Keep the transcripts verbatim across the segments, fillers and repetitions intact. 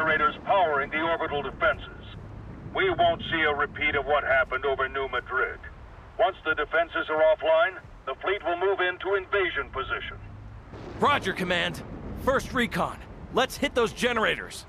generators powering the orbital defenses. We won't see a repeat of what happened over New Madrid. Once the defenses are offline, the fleet will move into invasion position. Roger, Command. First recon. Let's hit those generators.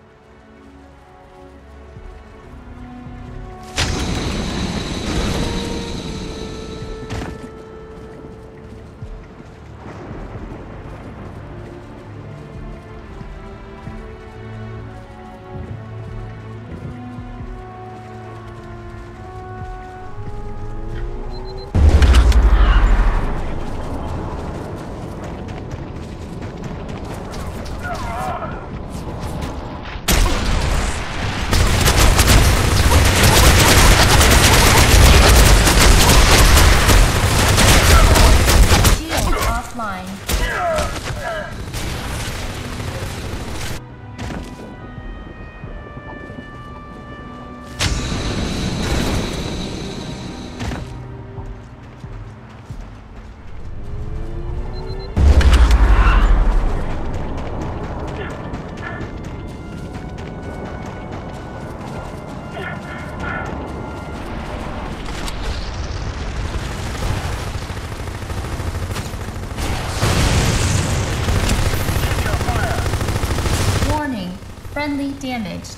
Friendly damaged.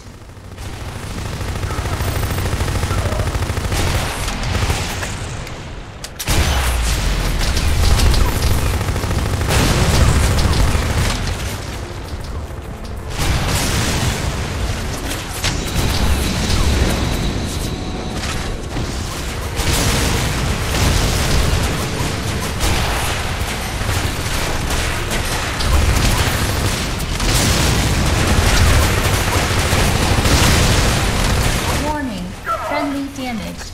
Damaged.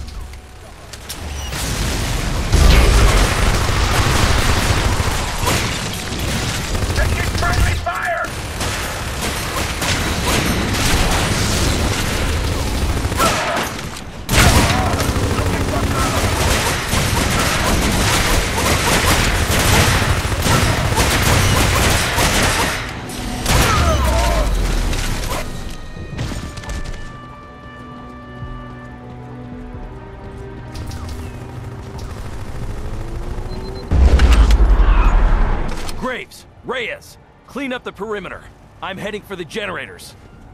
Taking friendly fire! Graves, Reyes, clean up the perimeter. I'm heading for the generators.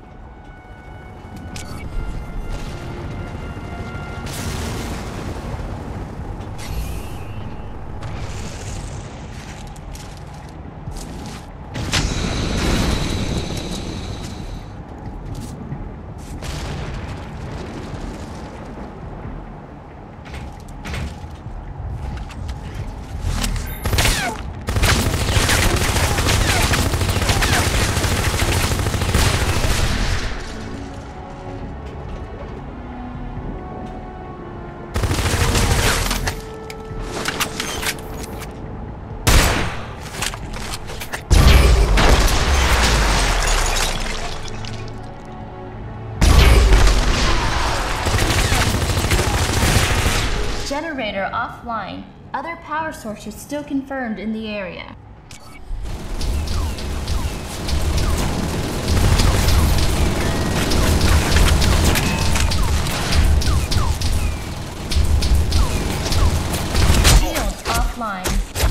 Generator offline. Other power sources still confirmed in the area. Shields offline.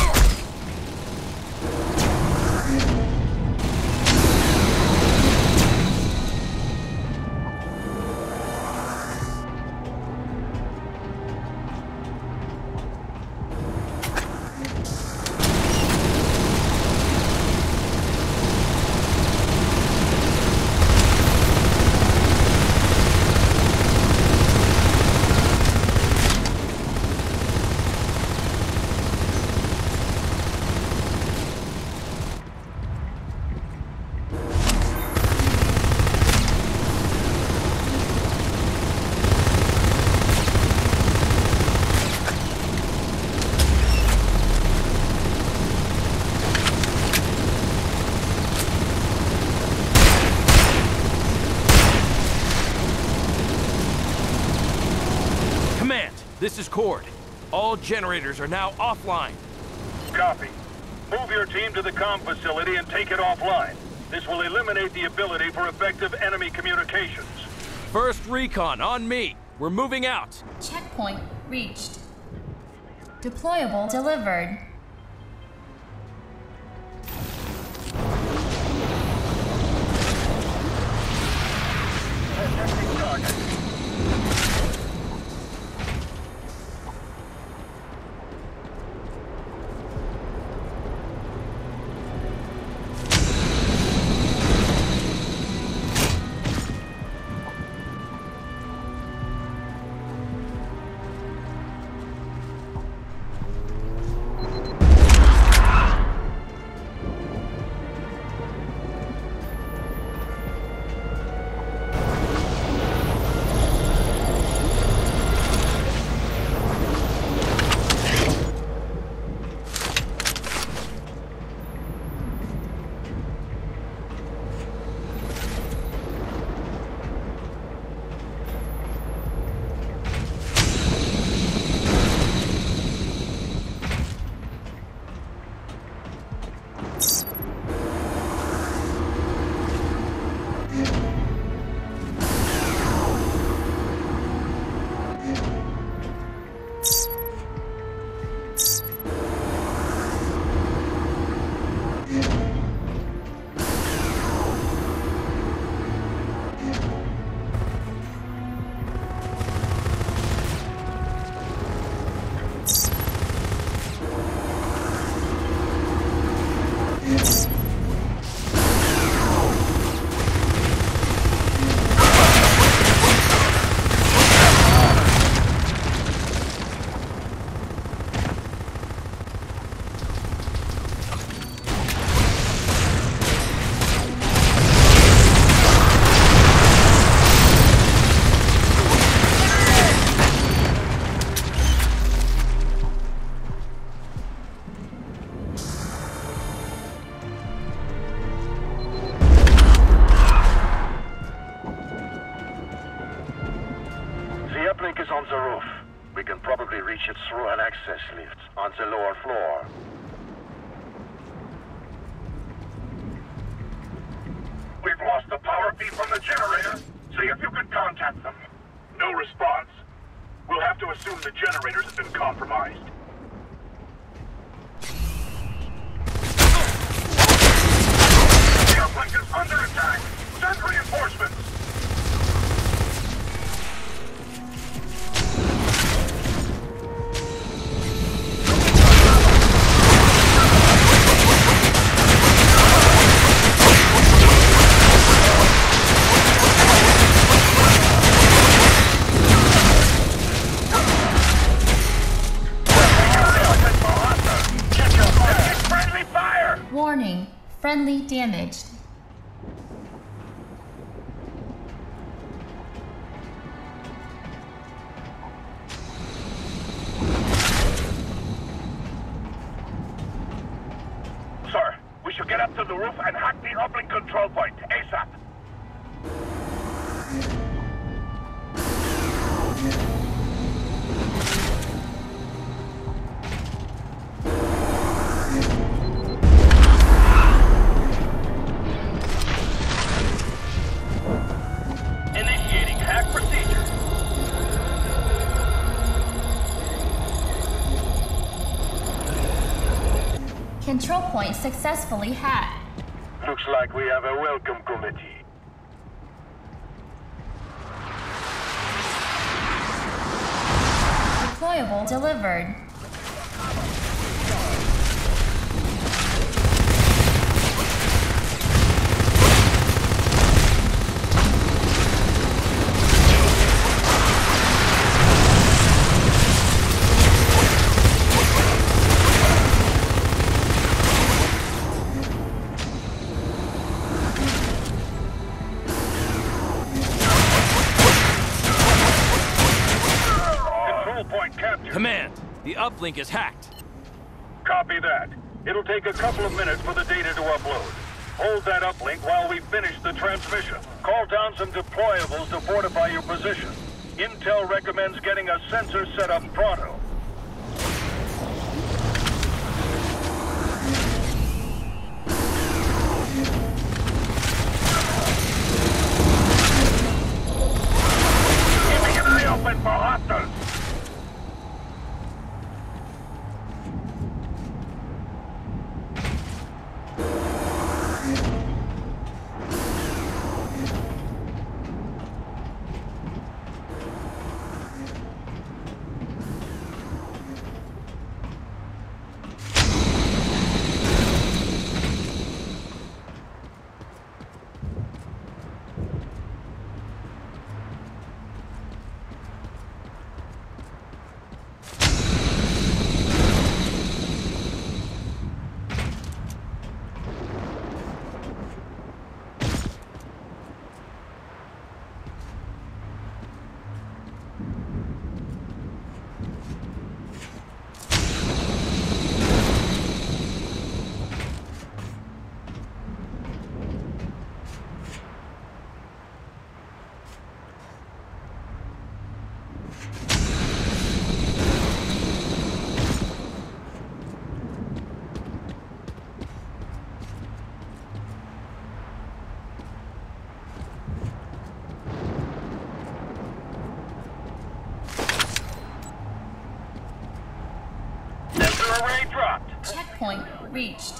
This is Cord. All generators are now offline. Copy. Move your team to the comm facility and take it offline. This will eliminate the ability for effective enemy communications. First recon on me. We're moving out. Checkpoint reached. Deployable delivered. Detecting target. On the roof. We can probably reach it through an access lift on the lower floor. We've lost the power feed from the generator. See if you can contact them. No response. We'll have to assume the generators have been compromised. The uplink is under attack. Send reinforcements. Warning, friendly damaged. Sir, we should get up to the roof and hack the uplink control point ASAP. Initiating hack procedure. Control point successfully hacked. Looks like we have a welcome committee. Deployable delivered. Command, the uplink is hacked. Copy that. It'll take a couple of minutes for the data to upload. Hold that uplink while we finish the transmission. Call down some deployables to fortify your position. Intel recommends getting a sensor set up pronto. array dropped. Checkpoint reached.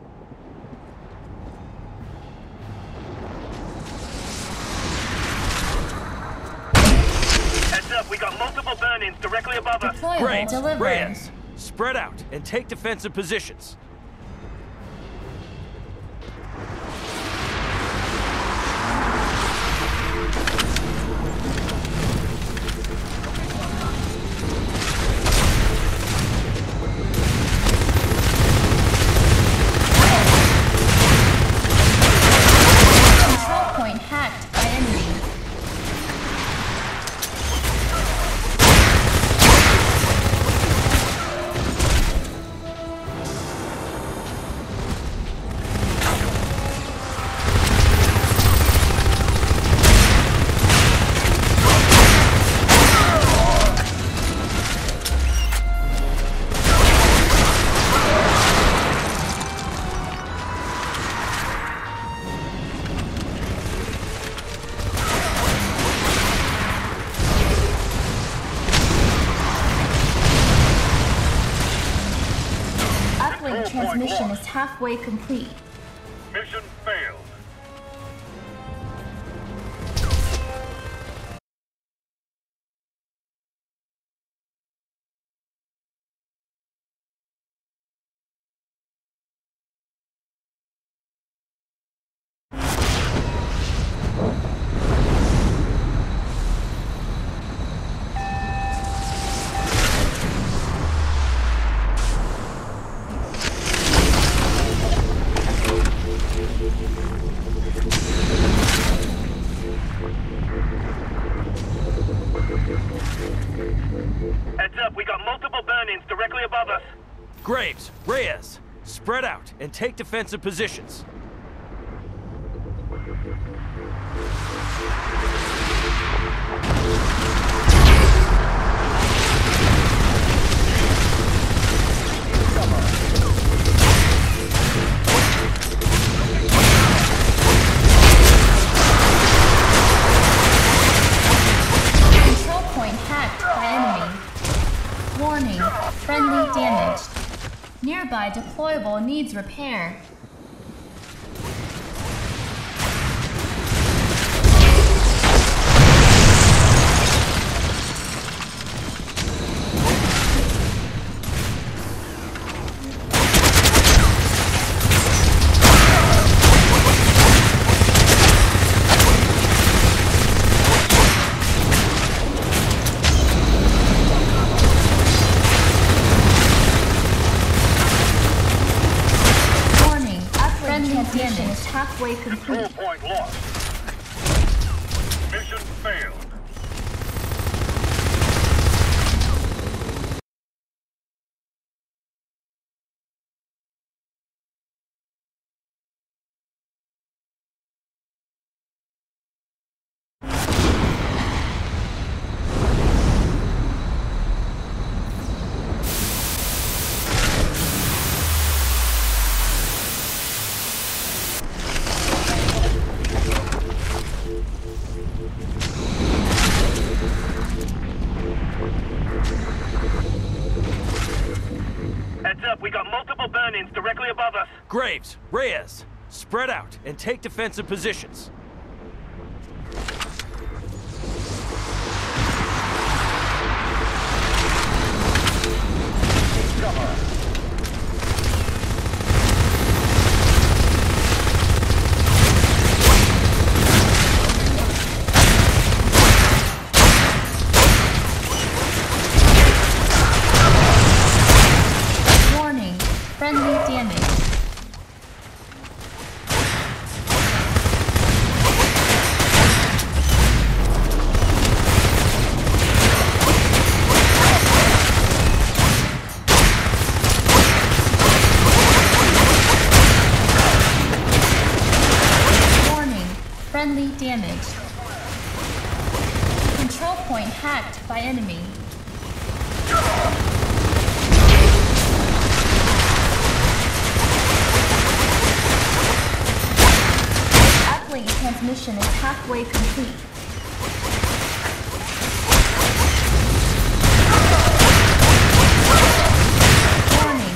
Heads up, we got multiple burn-ins directly above us. Deployable Graves, delivered. Reyes, spread out and take defensive positions. Control point hacked by enemy. Uplink transmission is halfway complete. Mission failed. Heads up, we got multiple burn-ins directly above us. Graves, Reyes, spread out and take defensive positions. Control point hacked by enemy. Warning, friendly damaged. Nearby deployable needs repair. Warning, uplink transmission is halfway Control complete. point lost. Mission failed. Heads up, we got multiple burn-ins directly above us. Graves, Reyes, spread out and take defensive positions. Warning, friendly damage. Warning, friendly damage. Control point hacked by enemy. Uplink transmission is halfway complete. Warning,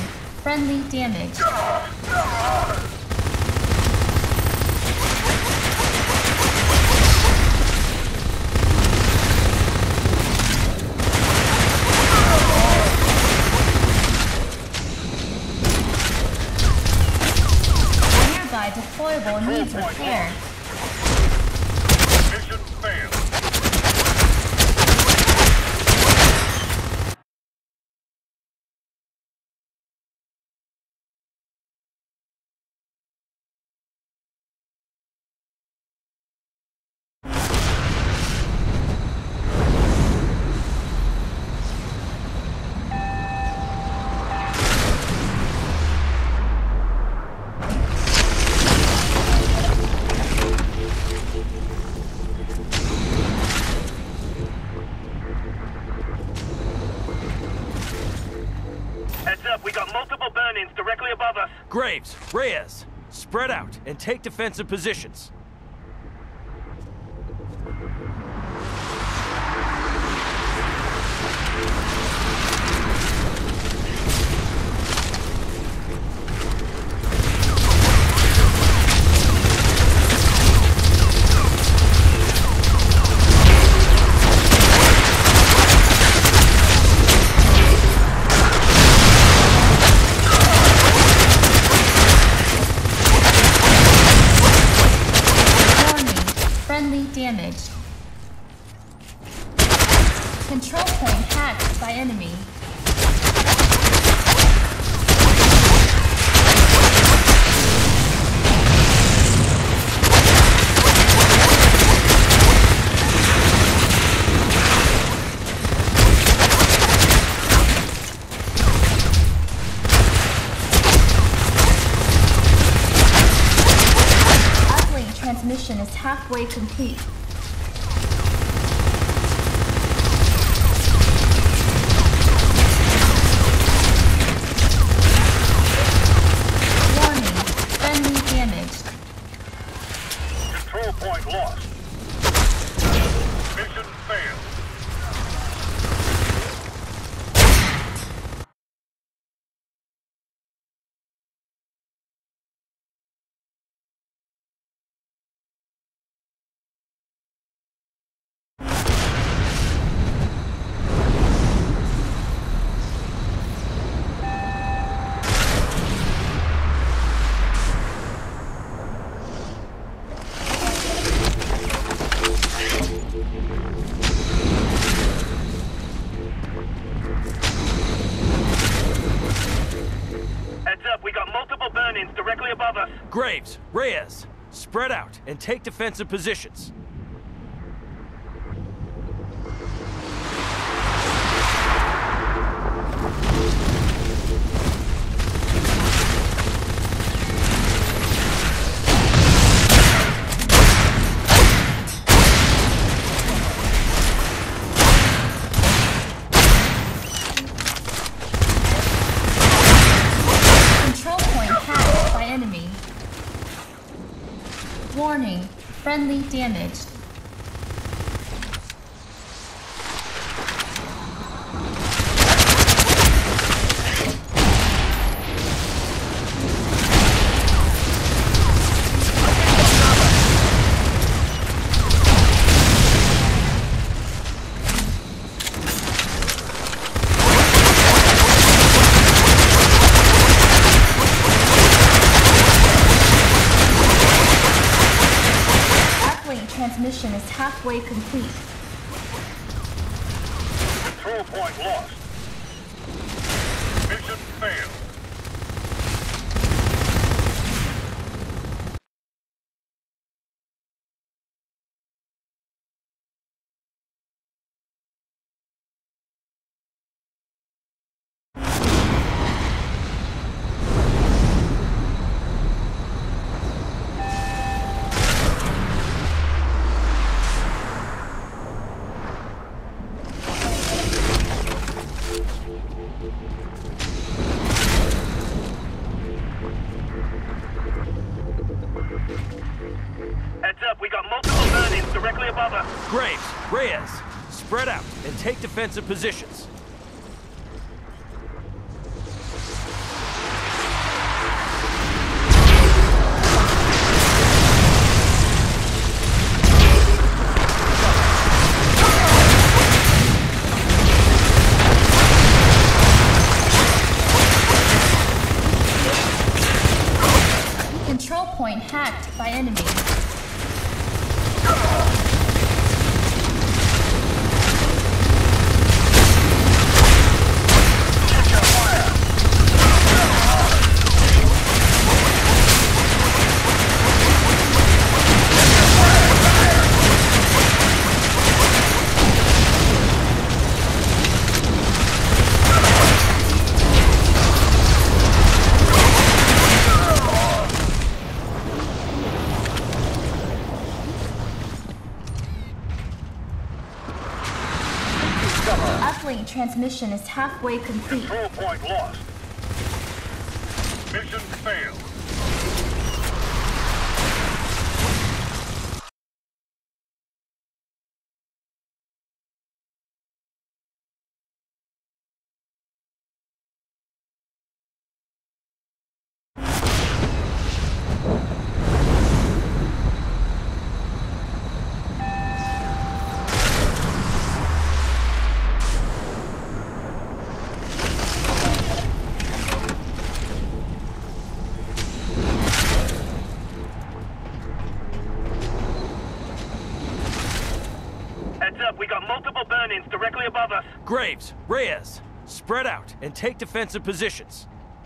Friendly damage. Nearby deployable needs repair. Mission failed. Heads up, we got multiple burn-ins directly above us. Graves, Reyes, spread out and take defensive positions. Damaged. Control point hacked by enemy. Uplink transmission is halfway complete. Control point lost. Mission failed. Directly above us. Graves, Reyes, spread out and take defensive positions. Enemy. Warning, friendly damaged. Transmission is halfway complete. Control point lost. Mission failed. Heads up, we got multiple burn-ins directly above us. Graves, Reyes, spread out and take defensive positions. Uplink transmission is halfway complete. Control point lost. Mission failed. We got multiple burn-ins directly above us. Graves, Reyes, spread out and take defensive positions.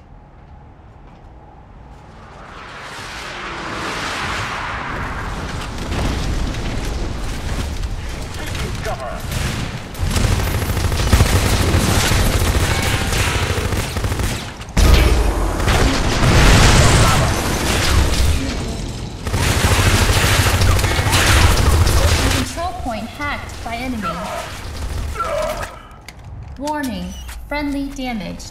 Taking cover. Hacked by enemy. Warning, friendly damaged.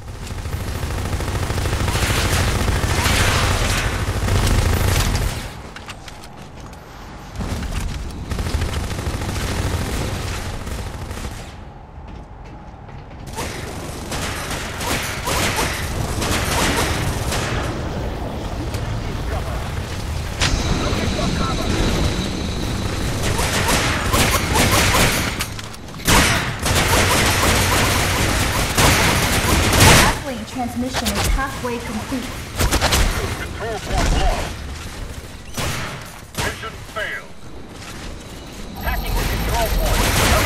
Transmission is halfway complete. Control point lost. Mission failed. Hacking the control point.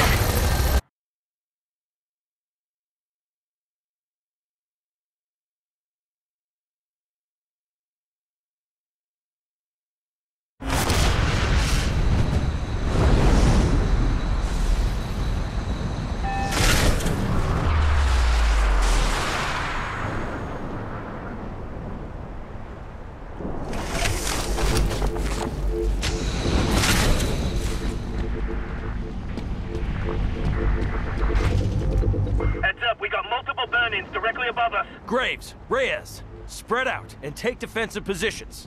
Directly above us. Graves, Reyes, spread out and take defensive positions.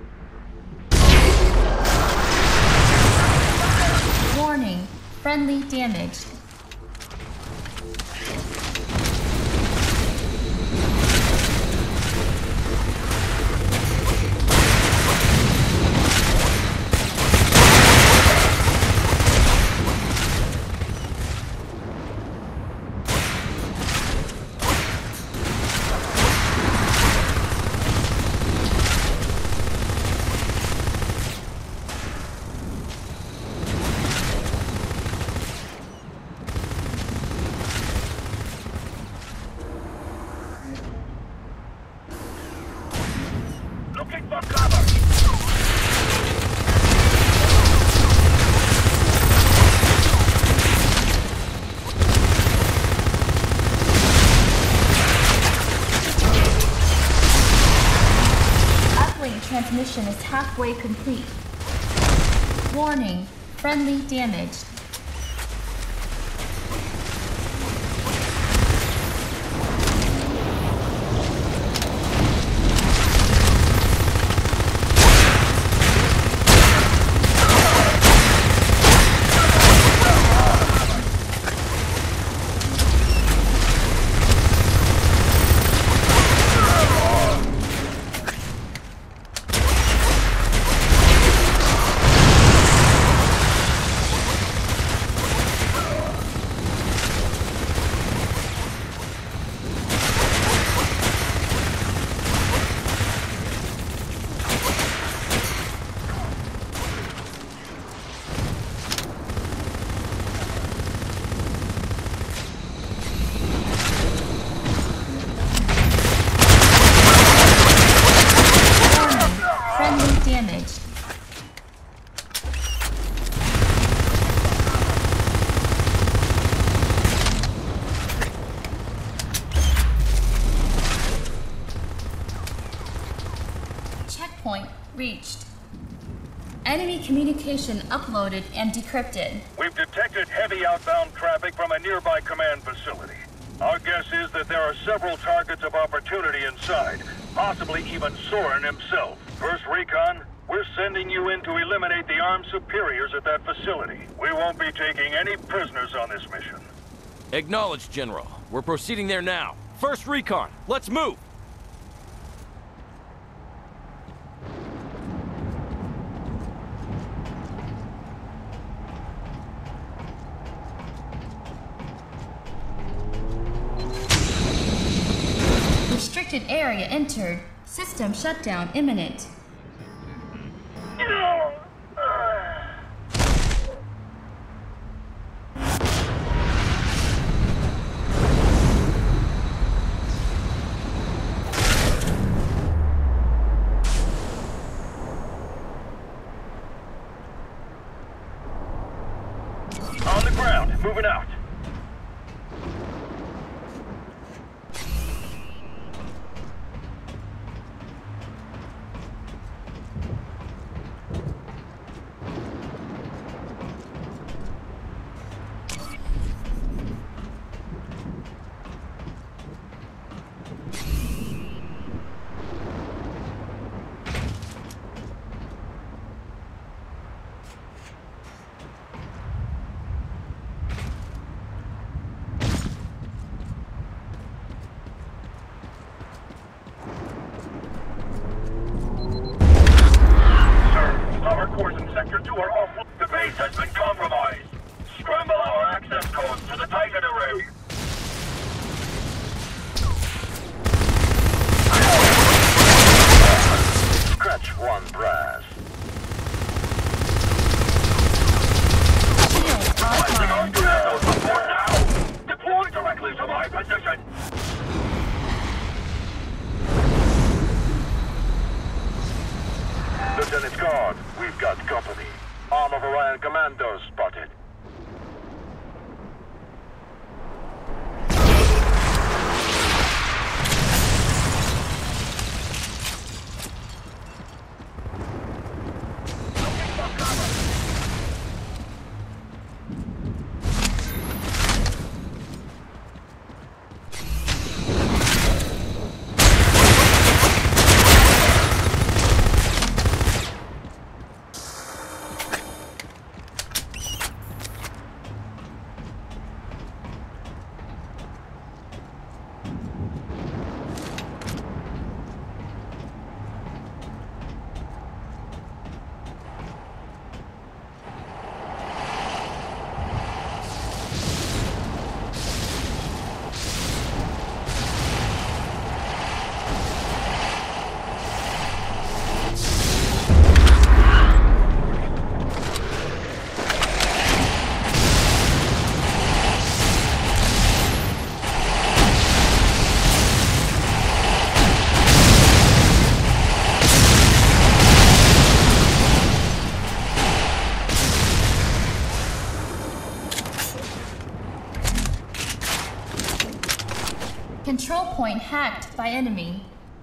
Warning, friendly damaged. Looking for cover. Uplink transmission is halfway complete. Warning, friendly damaged. communication uploaded and decrypted. We've detected heavy outbound traffic from a nearby command facility. Our guess is that there are several targets of opportunity inside, possibly even Soren himself. First Recon, we're sending you in to eliminate the armed superiors at that facility. We won't be taking any prisoners on this mission. Acknowledged, General. We're proceeding there now. First Recon, let's move! Restricted area entered. System shutdown imminent. On the ground, moving out. Our cores in Sector two are off. The base has been compromised. Scramble our access codes to the Titan array. Scratch one brass. Placing on commando support now. Deploy directly to my position. Lieutenant Guard, we've got company. Arm of Orion commandos spotted. Control point hacked by enemy.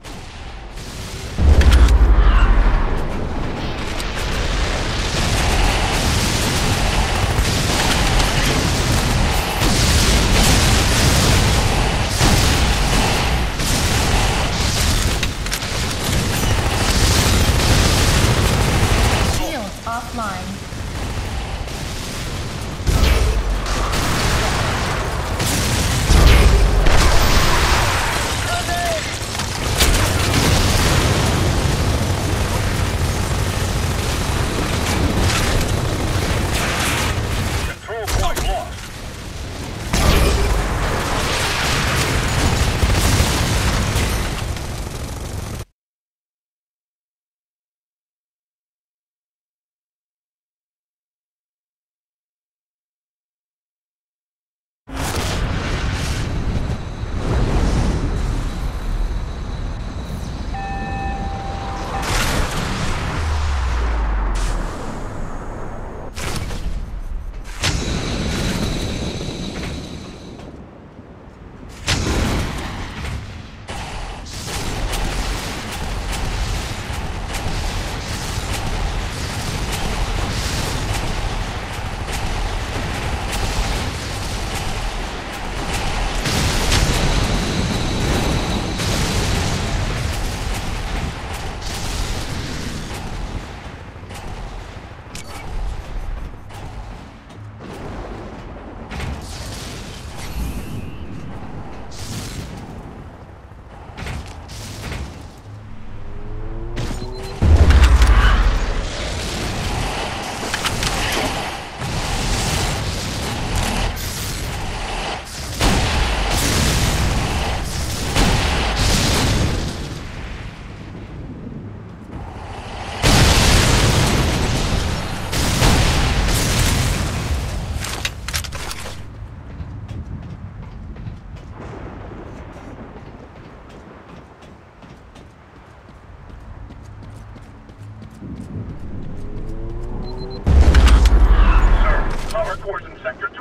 Shields offline.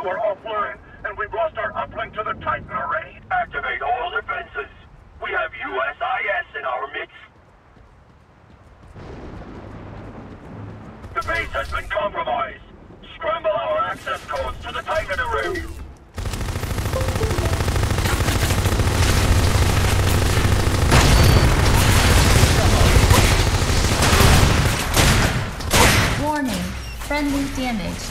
two are offline, and we've lost our uplink to the Titan array. Activate all defenses. We have U S I S in our midst. The base has been compromised. Scramble our access codes to the Titan array. Warning, friendly damage.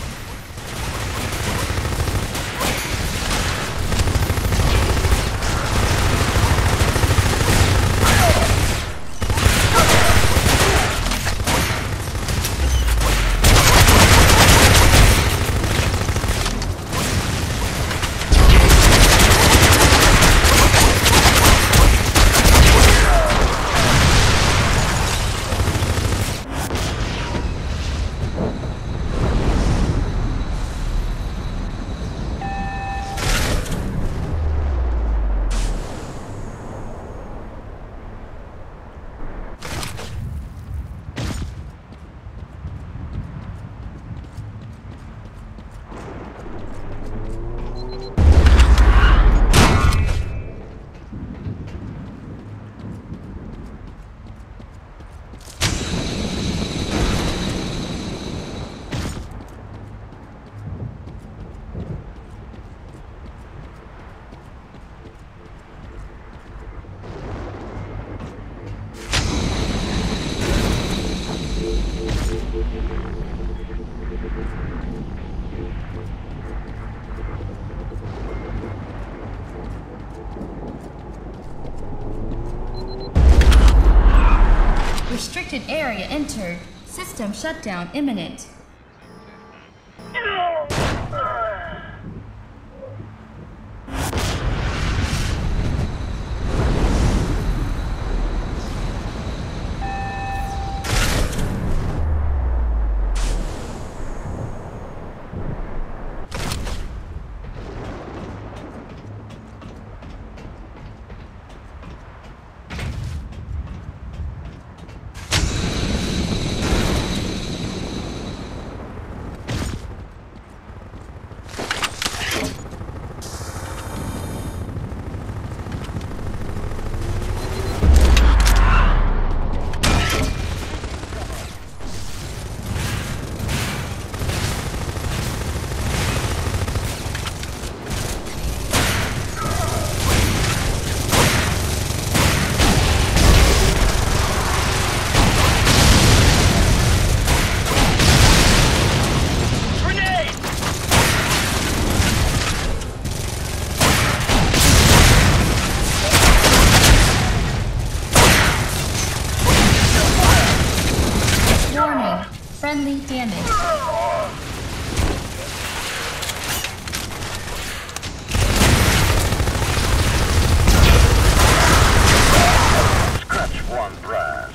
Restricted area entered. System shutdown imminent. Friendly damage. Scratch one brass.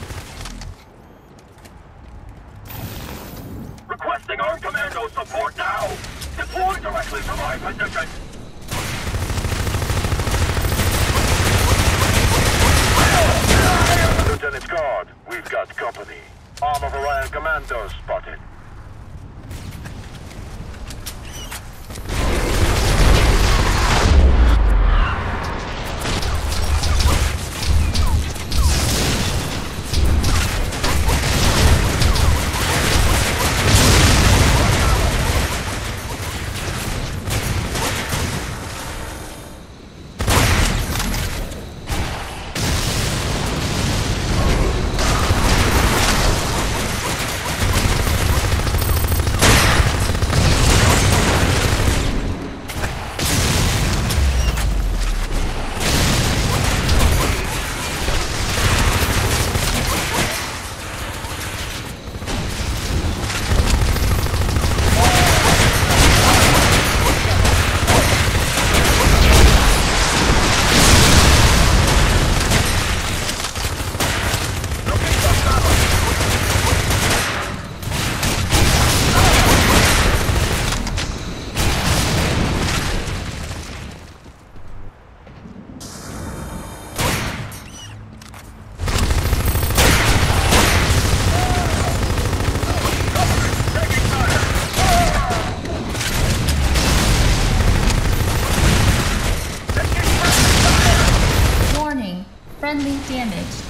Requesting armed commando support now! Deploy directly to my position! Lieutenant Guard, we've got company. Arm of Orion Commandos spotted. Friendly damaged.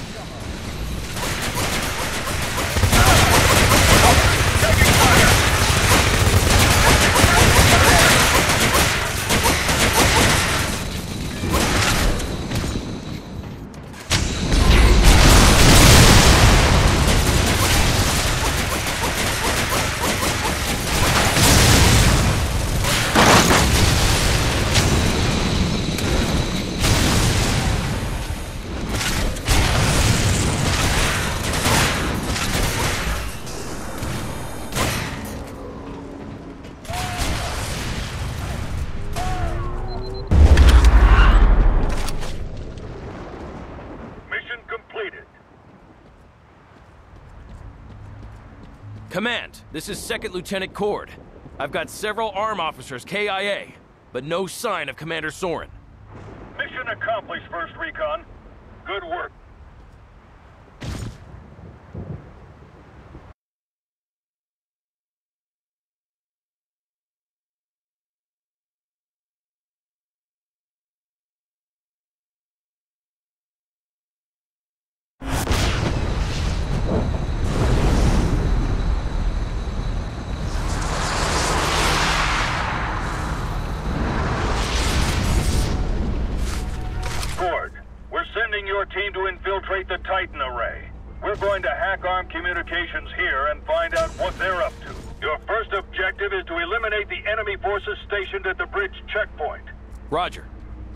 Command, this is Second Lieutenant Cord. I've got several ARM officers K I A, but no sign of Commander Soren. Mission accomplished, First Recon. Good work. We're sending your team to infiltrate the Titan array. We're going to hack ARM communications here and find out what they're up to. Your first objective is to eliminate the enemy forces stationed at the bridge checkpoint. Roger.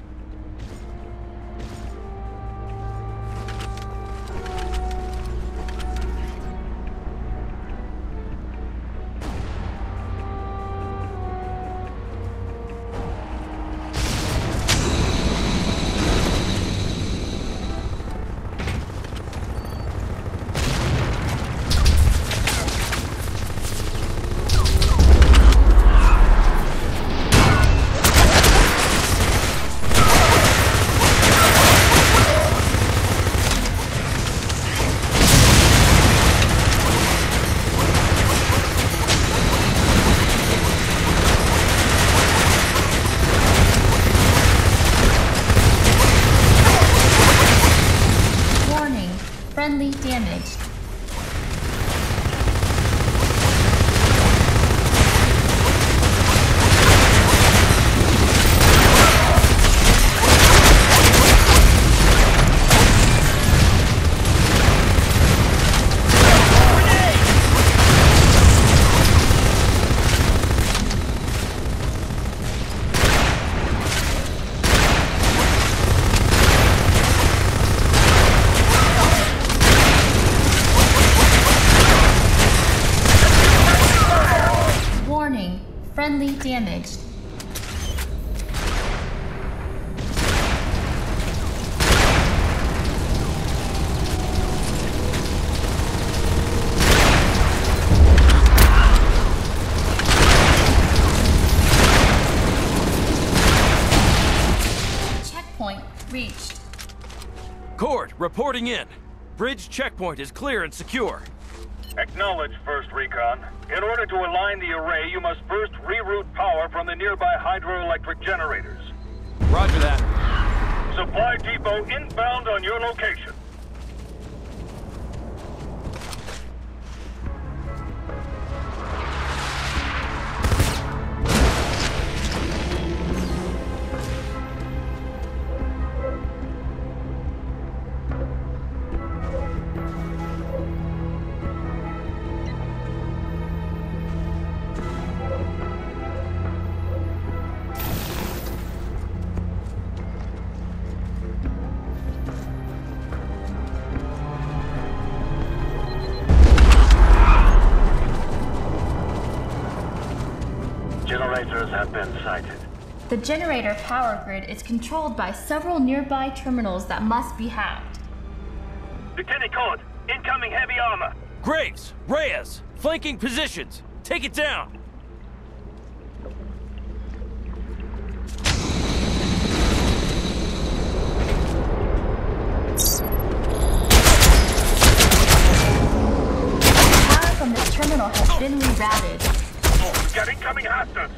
Friendly damaged. Friendly damaged. Checkpoint reached. Cord, reporting in. Bridge checkpoint is clear and secure. Acknowledge, First Recon. In order to align the array, you must first reroute power from the nearby hydroelectric generators. Roger that. Supply depot inbound on your location. Generators have been sighted. The generator power grid is controlled by several nearby terminals that must be hacked. Lieutenant Cord, incoming heavy armor. Graves, Reyes, flanking positions. Take it down. Power from this terminal has been rerouted. We got incoming hostiles.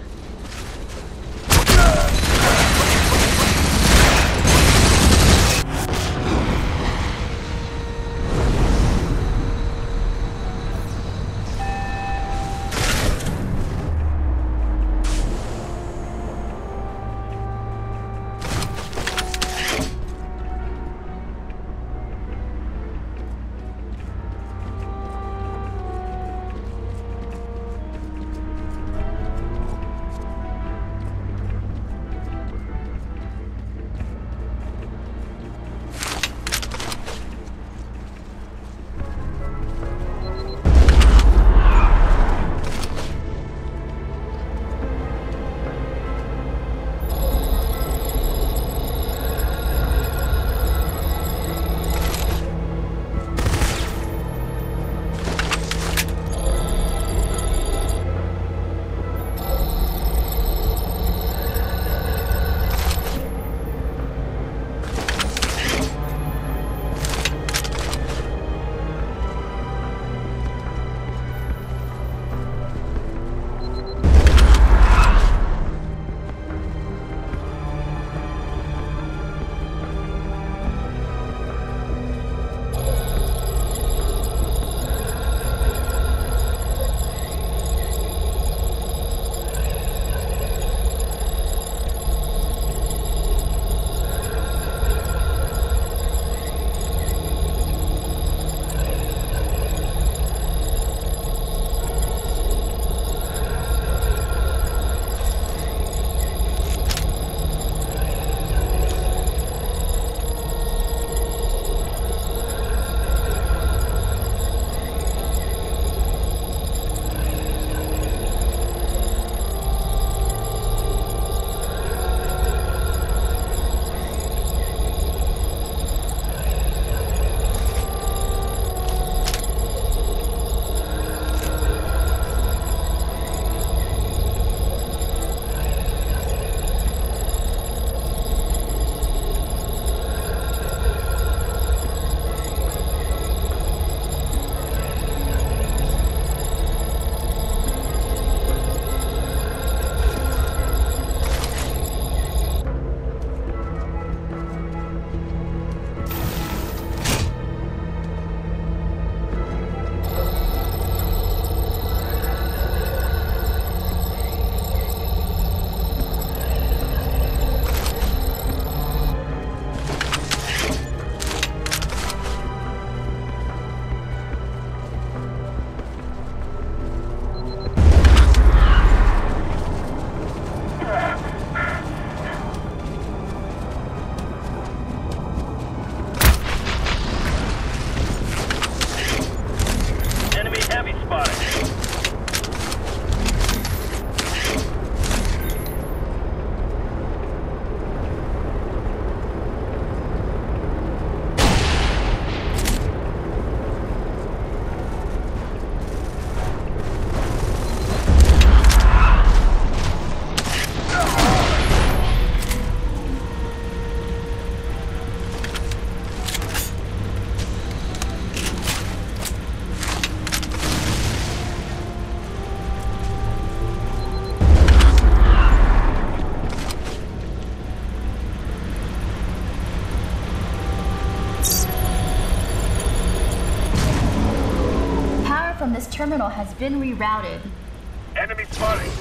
terminal has been rerouted. Enemy spotted.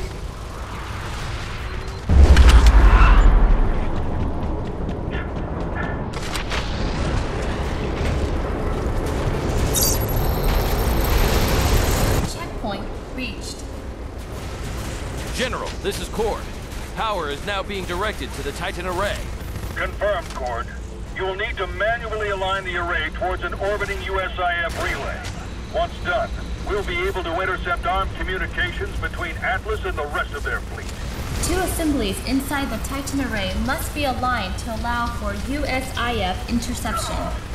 Checkpoint reached. General, this is Cord. Power is now being directed to the Titan array. Confirmed, Cord. You will need to manually align the array towards an orbiting U S I F relay. Once done, we'll be able to intercept armed communications between Atlas and the rest of their fleet. Two assemblies inside the Titan array must be aligned to allow for U S I F interception.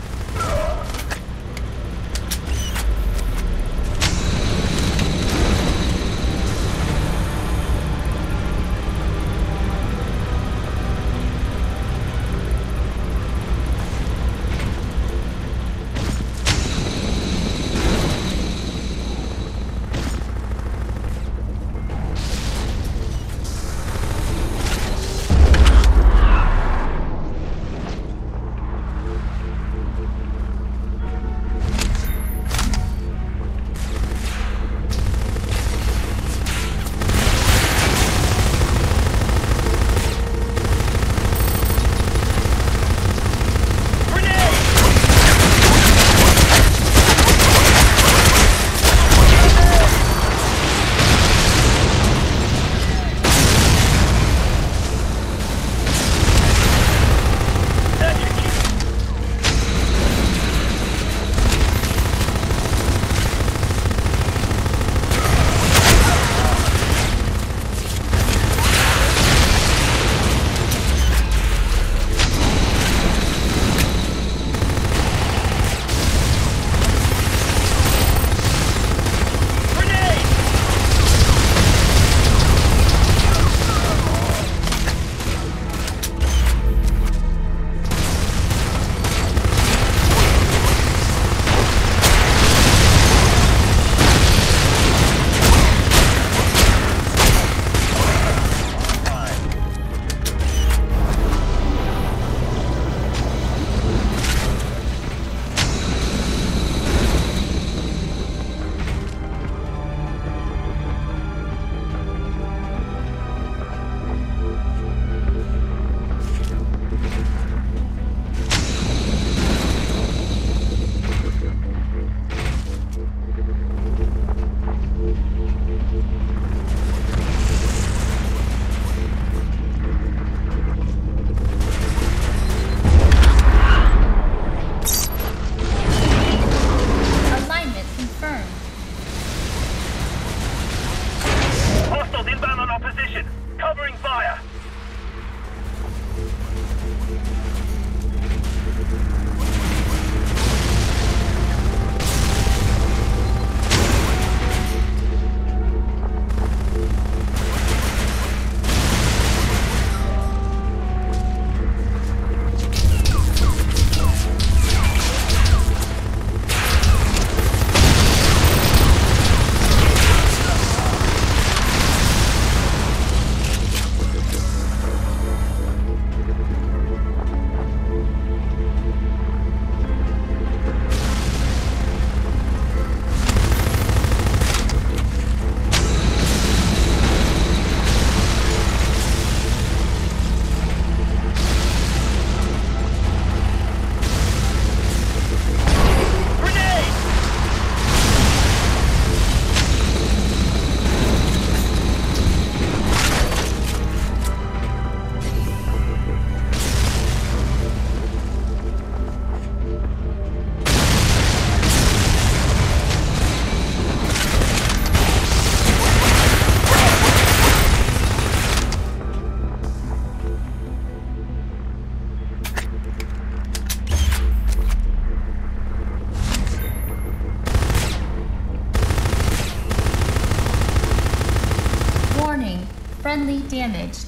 Friendly damaged.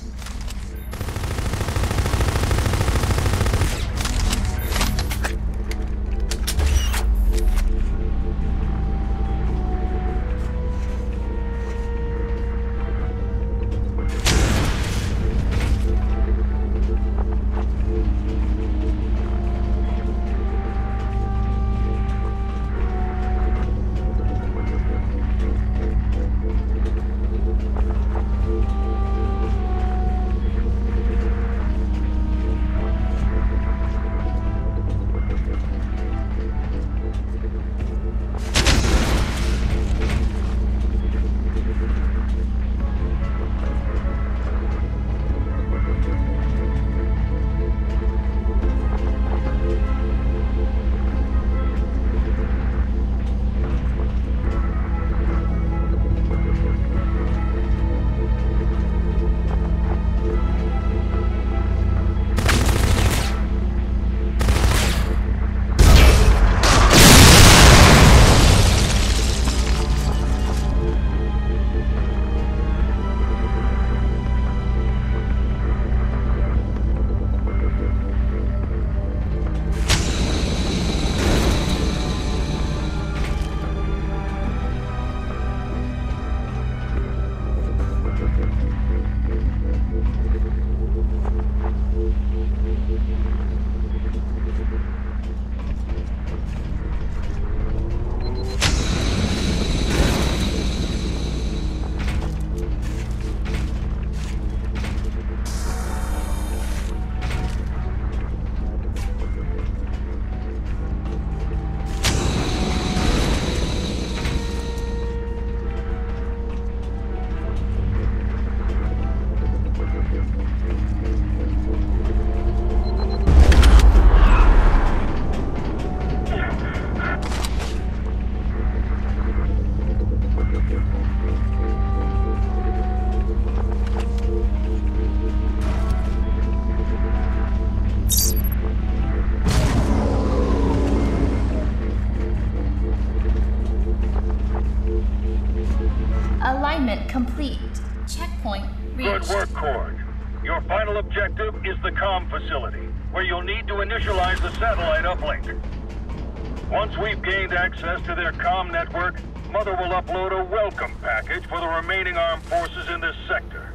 Checkpoint reached. Good work, Cord. Your final objective is the comm facility, where you'll need to initialize the satellite uplink. Once we've gained access to their comm network, Mother will upload a welcome package for the remaining armed forces in this sector.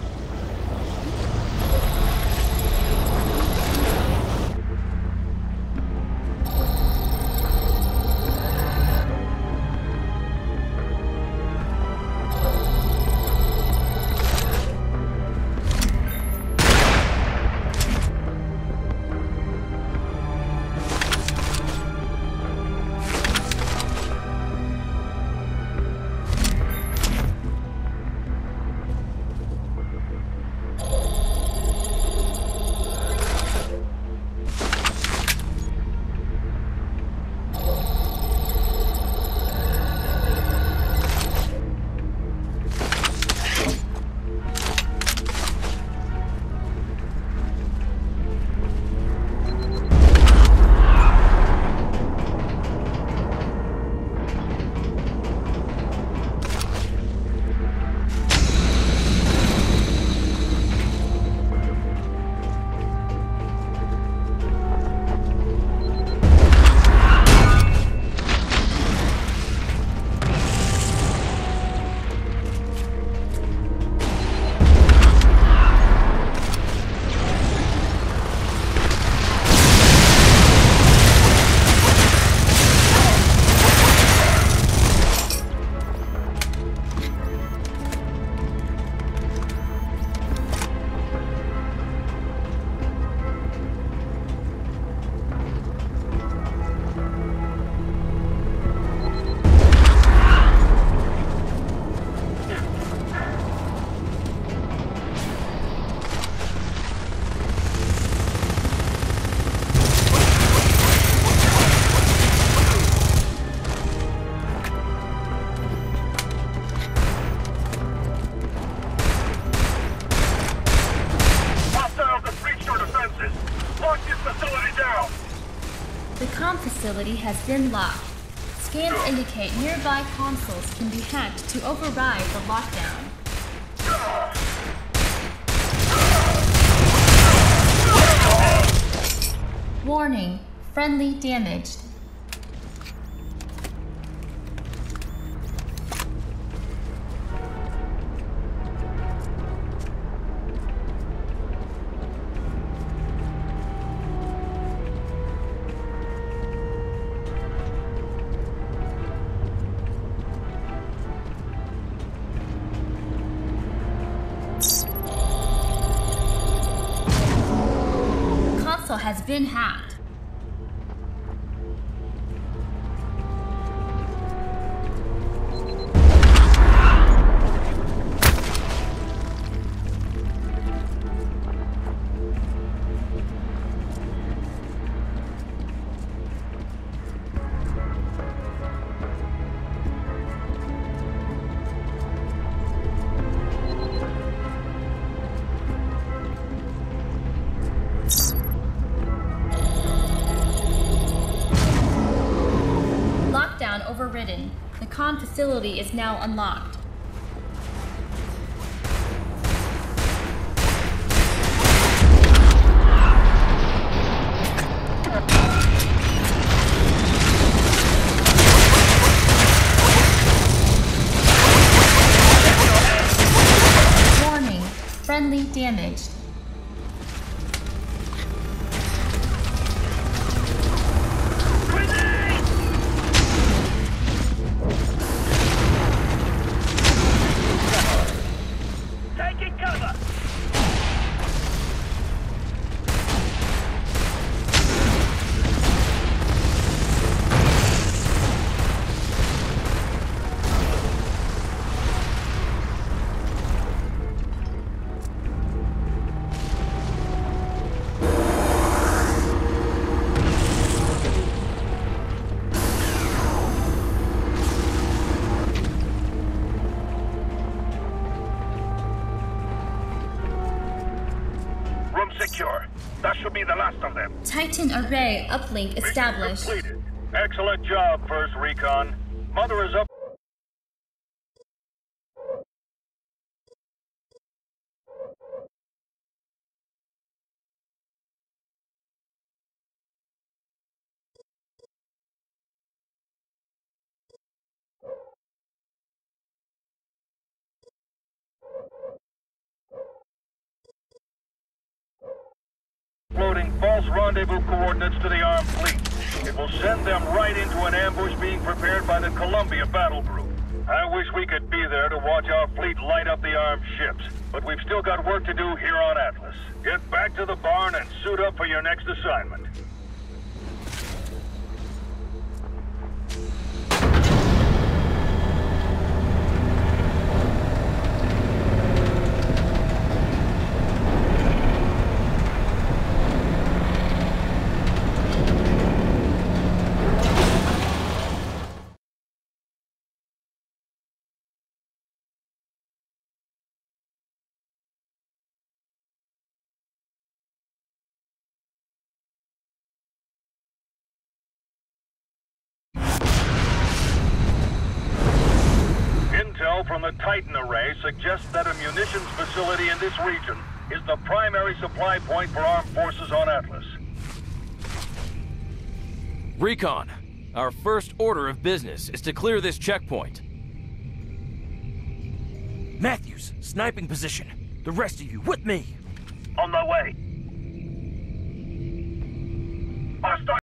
The comm facility has been locked. Scans indicate nearby consoles can be hacked to override the lockdown. Warning, friendly damaged. Has been hacked. Overridden. The comm facility is now unlocked. Warning, friendly damaged. Secure. That should be the last of them. Titan array uplink established. Mission completed. Excellent job, First Recon. Mother is up. Intel's rendezvous coordinates to the armed fleet. It will send them right into an ambush being prepared by the Columbia battle group. I wish we could be there to watch our fleet light up the armed ships, but we've still got work to do here on Atlas. Get back to the barn and suit up for your next assignment. Intel from the Titan array suggests that a munitions facility in this region is the primary supply point for armed forces on Atlas. Recon, our first order of business is to clear this checkpoint. Matthews, sniping position. The rest of you with me. On my way. Hostile